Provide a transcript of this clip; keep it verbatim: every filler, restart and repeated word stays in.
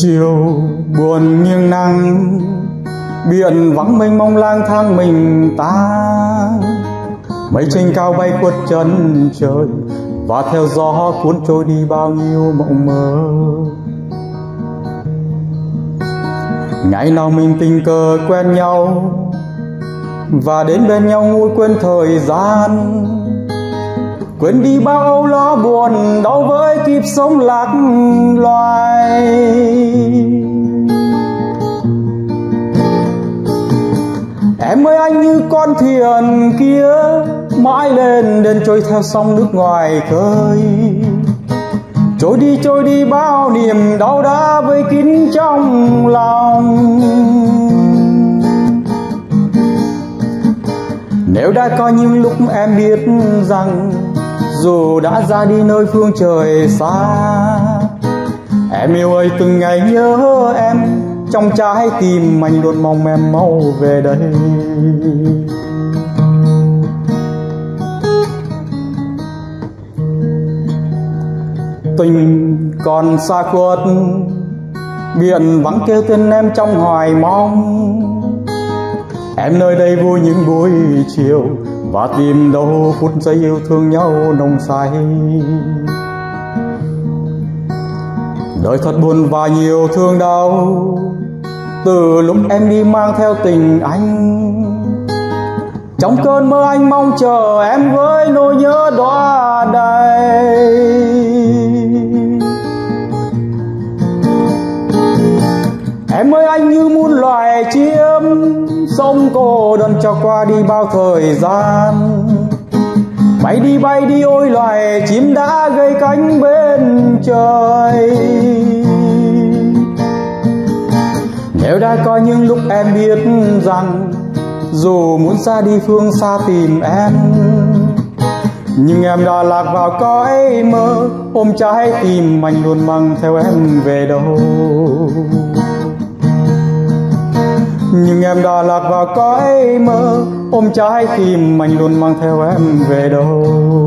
Chiều buồn nghiêng nắng, biển vắng mênh mông lang thang mình ta. Mây trên cao bay khuất chân trời, và theo gió cuốn trôi đi bao nhiêu mộng mơ. Ngày nào mình tình cờ quen nhau, và đến bên nhau nguôi quên thời gian. Quên đi bao âu lo buồn đau với kiếp sống lạc loài. Em ơi anh như con thuyền kia, mãi lên đền trôi theo sóng nước ngoài khơi. Trôi đi trôi đi bao niềm đau đã vây kín trong lòng. Nếu đã có những lúc em biết rằng dù đã ra đi nơi phương trời xa, em yêu ơi từng ngày nhớ em, trong trái tim anh luôn mong em mau về đây. Tình còn xa khuất, biển vắng kêu tên em trong hoài mong. Em nơi đây vui những buổi chiều, và tìm đâu phút giây yêu thương nhau nồng say. Đời thật buồn và nhiều thương đau, từ lúc em đi mang theo tình anh. Trong cơn mơ anh mong chờ em với nỗi nhớ đọa đầy. Em ơi anh như muôn loài chim, sống cô đơn cho qua đi bao thời gian. Bay đi bay đi ôi loài chim đã gây cánh bên trời. Nếu đã có những lúc em biết rằng dù muốn xa đi phương xa tìm em, nhưng em đã lạc vào cõi mơ, ôm trái tim anh luôn mang theo em về đâu. Nhưng em đã lạc vào cõi mơ, ôm trái tim anh luôn mang theo em về đâu.